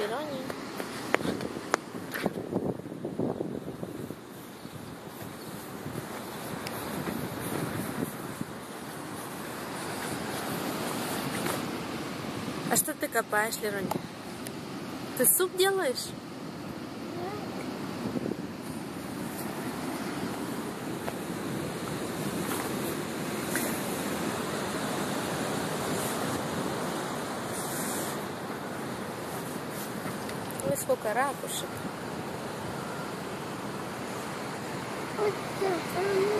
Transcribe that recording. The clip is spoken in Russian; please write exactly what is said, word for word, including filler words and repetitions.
Лерони. А что ты копаешь, Лерони? Ты суп делаешь? Ой, сколько ракушек. Вот это.